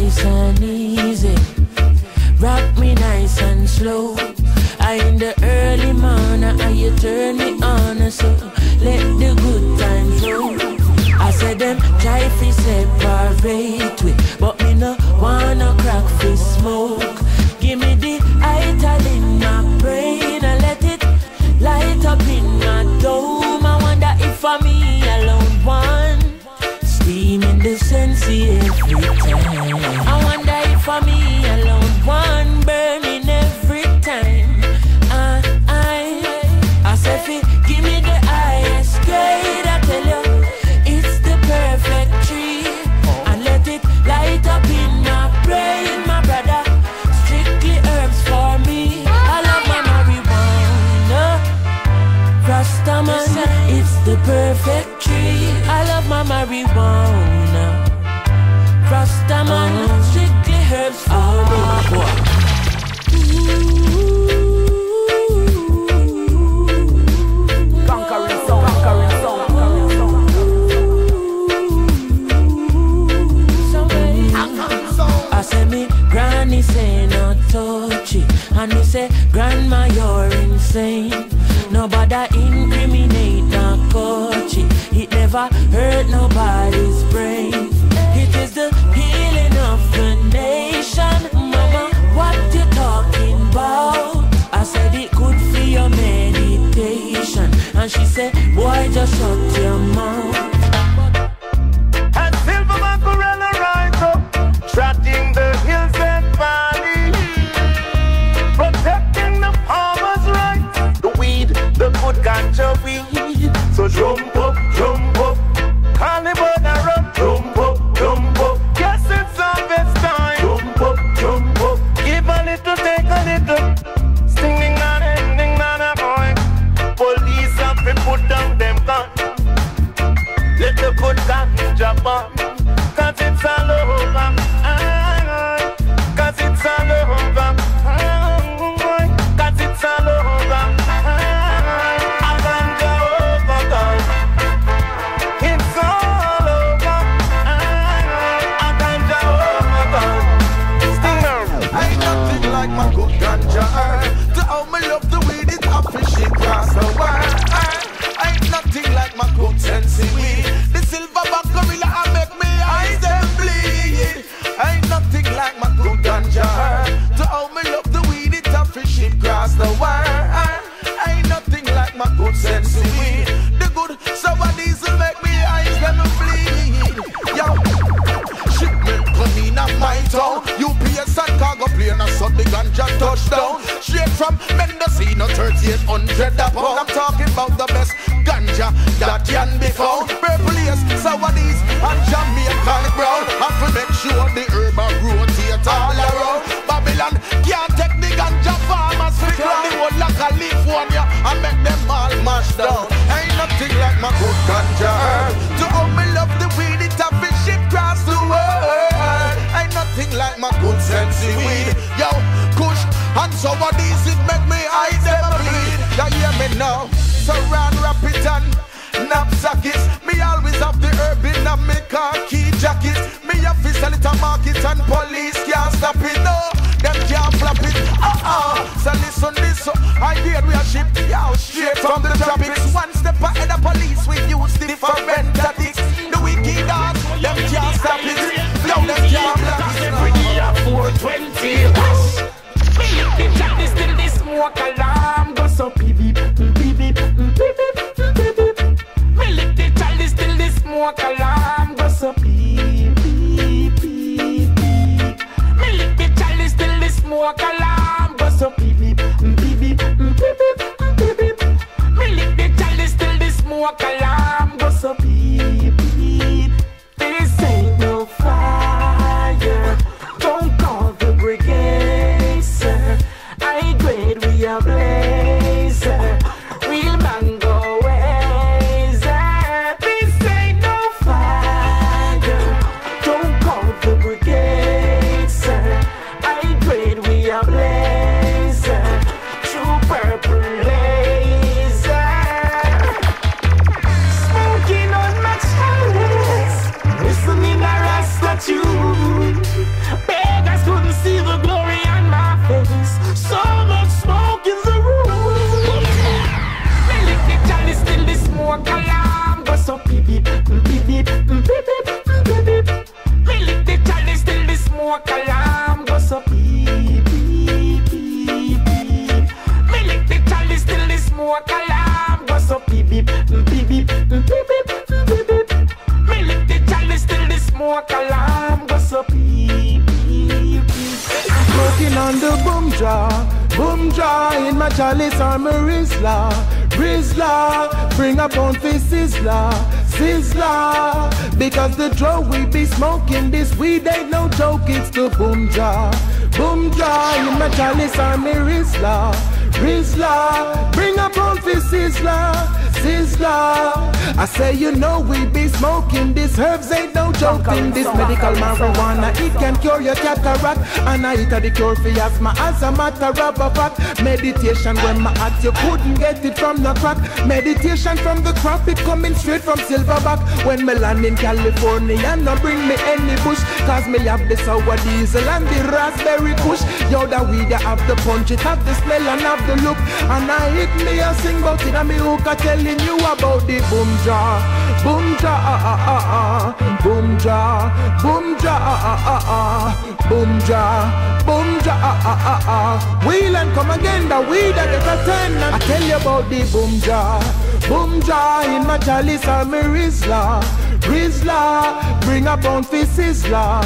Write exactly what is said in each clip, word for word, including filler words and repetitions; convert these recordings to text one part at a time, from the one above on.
nice and easy. Rock me nice and slow. I in the early morning and you turn me on, so let the good times roll. I said them try fi separate we, but me no wanna crack fi smoke. Give me the ital in my brain and let it light up in my dome. I wonder if for me alone one steam in the sensei every time. I wonder if for me alone one burning every time. I, I, I say fi give me the highest grade. I tell you it's the perfect tree, and let it light up in my brain, my brother. Strictly herbs for me. I love my marijuana. Rastaman, it's the perfect tree. I love my marijuana. Rastaman, strictly herbs for me. Conquering song, conquering song, conquering song. I say me granny say no touch it, and me say grandma you're insane. Nobody incriminate no coach it. It never hurt nobody's brain. It is the healing of the nation. Mama, what you talking about? I said it good for your meditation, and she said, boy, just shut your mouth. And Silver Macarena right up, trotting the hills and valleys, protecting the farmers' rights, the weed, the good ganja weed. So jump up, jump up, carnival and run, jump up, jump up. Yes, it's harvest time. Jump up, jump up, give a little, take a little. Stinging on it, ding on a boy. Police have to put down them guns. Let the good ganja bomb, cause it's all over. Cause it's all over. Cause it's all over. A ganja overdose. It's all over. A ganja overdose. Stinger. Ain't nothing like my good ganja herb. To how me love the weed, it officially across the world. Ain't nothing like my good sensei weed. The silver back gorilla I make me eyes them bleed. Ain't nothing like my good ganja herb. To how me love the weed, it officially across the world. Ain't nothing like my good sensei weed. The good sour diesel make me eyes them bleed. Yo, shipment come in at my town. U P S and cargo plane and so the ganja touchdown. Straight from Mendocino, thirty-eight hundred a pound. I'm talking about the best ganja that can be found. Purple yes, sour diesel and Jamaican brown. Have to make sure the herb a rotate all around. Babylon can't take the ganja farmers to clown the whole of California and make them all mash down. Ain't nothing like my good ganja herb. To how me love the weed, it have been shipped across the world. Ain't nothing like my good sensei weed. Yo, kush and sour diesel it make me eyes ever bleed. You hear me now? Saran wrap it and knapsackets. Me always have the herb in a me khaki jacket. Me have to sell it a market and police can't stop it. No, them can't flap it. Uh-uh. So listen this so I hear we are shipped yo, straight from the tropics. One step ahead of police we use different tactics. The wicked dogs, them can't stop it. No, them can't block it. Every day at four twenty. Me the jack this till this smoke alarm goes so beep beep beep beep beep beep beep beep. Me lick the chalice till this smoke alarm goes so beep beep beep beep. Me lick the chalice till this smoke alarm goes so beep beep beep beep beep beep beep. Me lick the chalice till this smoke alarm goes so beep beep. This ain't no fire. Don't call the brigade, sir. I grade we are blazer. Real mango wazer. This ain't no fire. Don't call the brigade, sir. I grade we are blazer. statue. Beggars couldn't see the glory on my face. So much smoke in the room. Me lick the chalice till the smoke alarm goes so beep beep beep beep beep beep beep beep. Me lick the chalice till the smoke alarm goes so beep beep beep beep. Me lick the chalice till the smoke alarm goes so beep beep beep beep beep beep beep. Me lick the chalice till the smoke alarm goes so beep beep beep. Smoking on the boom jar, boom jar in my chalice I'm a Rizla, Rizla, bring up on for Sizzla, Sizzla, because the dro we be smoking this weed ain't no joke, it's the boom jar, boom jar in my chalice I'm a Rizla, Rizla, bring up on for Sizzla, Sizzla. I say you know we be smoking this herbs ain't no joke in this medical marijuana. It can cure your cataract and I eat the cure for asthma as a matter of fact. Meditation when my act you couldn't get it from the crack. Meditation from the crop it coming straight from Silverback. When me land in California no bring me any bush, cause me have the sour diesel and the raspberry kush. Yo the weed I have the punch, it have the smell and have the look. And I hit me a sing about it and me hook a telling you about the boom jar, boom jar, ah ah ah ah, boom jar, boom jar, ah ah ah ah, boom jar, boom jar, ah ah ah ah. Wheel and come again, the weed that get a ten. I tell you about the boom jar, boom jar in my chalice I'm a Rizla, Rizla, bring a pound for Sizzla,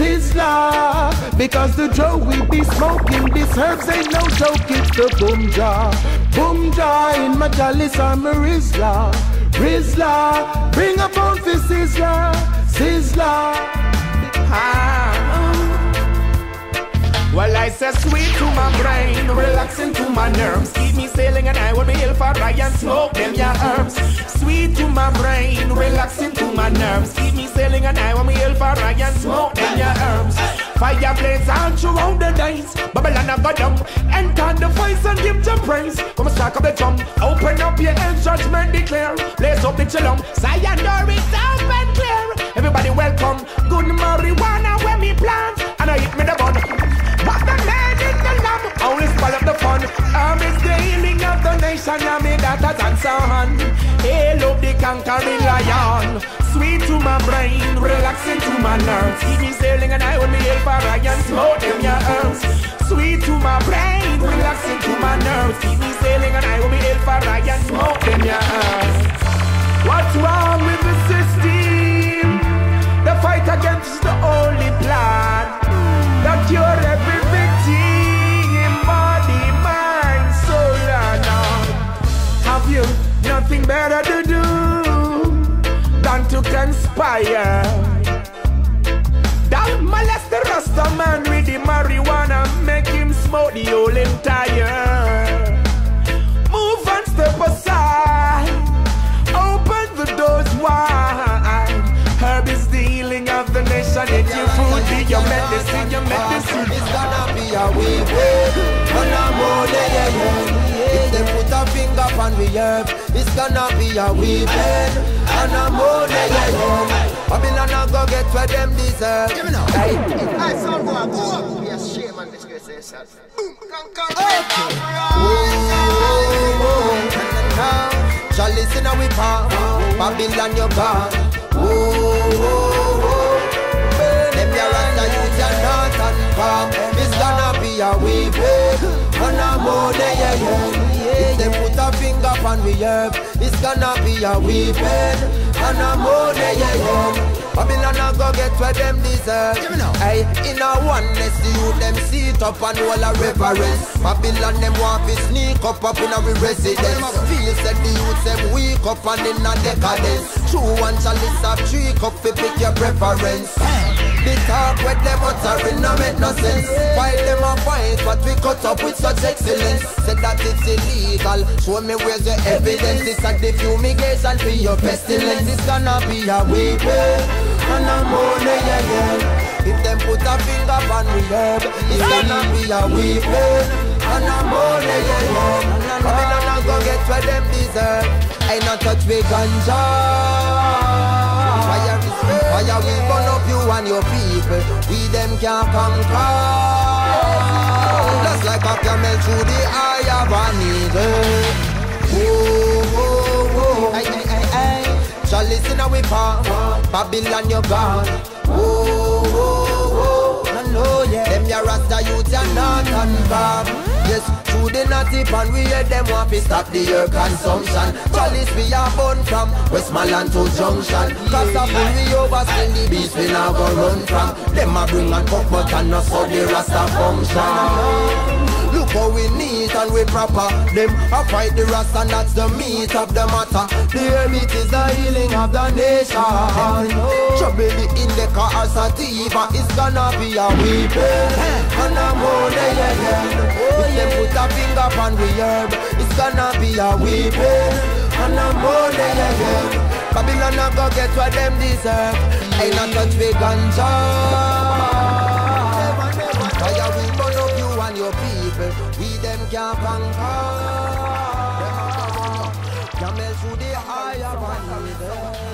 Sizzla, because the dro we be smoking these herbs ain't no joke, it's the boom jar, boom jar in my chalice I'm a Rizla, Rizla, bring a pound for Sizzla, Sizzla. Ah. Well, I say sweet to my brain, relaxing to my nerves. Keep me sailing and I will be ill for I and smoke them your herbs. Sweet to my brain, relaxing to my nerves. Keep me sailing and I will be ill for I and smoke them your herbs. Fire blaze out throughout the days. Babylon I go down, enter the voice and give them praise. Come strike up the drum, open up your hands, judgment declare. Blaze up the chillum, Zion door is open clear. Everybody welcome, good marijuana when me plant, and I hit me the bun. But the man in the lamb, only spell up the fun. I'm is the healing of the nation, I'm in that and son. Hail up the conquering lion. Sweet to my brain, relaxing to my nerves. Keep me sailing and I will be ill for I and smoke them your herbs. Sweet to my brain, relaxing to my nerves. Keep me sailing and I will be ill for I and smoke them your herbs. What's wrong with the system? The fight against the only plan that cure every victim, body, mind, soul and heart. Have you nothing better to do than to conspire? Don't molest the Rasta man with the marijuana, make him smoke the whole entire. Move and step aside, open the doors wide. Herb is the healing of the nation. It's your food, be your medicine, your medicine. It's gonna be a way, way, and I'm more there. If they put a finger on the herb, it's gonna be a weeping, and I'm more there. Babylon I go get where them deserve. Give me now. Hey, I saw go up, go up. Be a shame and disgrace yourself. Boom, conquer. Okay. Shall listen how we palm. Babylon you're gone. Whoa, whoa, whoa. Them your rasta youth are not and palm. It's gonna be a weeping, and I'm more there, yeah. If they put a finger on the herb, it's gonna be a weeping, and I'm more there, yeah. Babylon I go get where them deserve. Hey, in a oneness, the youth them sit up and all a reverence. Babylon them want to sneak up up in our residence. Feel said the youth them weak up and in a decadence. True one shall list of three cup to pick your preference. The talk with them uttering no make no sense. While them a fight what we cut up with such excellence. Said that it's illegal, show me where's the evidence. It's like the fumigation for your pestilence. It's gonna be a weeping, and I'm on the again. If them put a finger on the herb, it's gonna be a weeping, and I'm on the again. Babylon I go get where them deserve. Ain't not touch with ganja. Fire is fire will burn up you and your people, we them can't conquer. Just like a camel through the eye of an eagle. Whoa, whoa, whoa. Aye, aye, aye, aye. Chalice in our palm, Babylon you're gone. Whoa, whoa, whoa. I know, yeah. Them ya Rasta youth ya not and bomb. Yes, through the native and we hear them want to stop the air consumption. Chalice we are born from Westmoreland to Junction. Cause a pull we over, still the beast we now go run from. Them a bring and cock but and not so the Rasta function. Look how we neat and we proper. Them a fight the Rasta and that's the meat of the matter. The hermit is the healing of the nation. Trouble in the car or sativa is gonna be a weeping and a moaning again. If them put a finger on we herb, it's gonna be a weeping and a moaning again. Babylon a go get what them deserve. Ain't not touch with ganja. Fire will burn up you and your people. We them can't conquer. Camel through the higher one.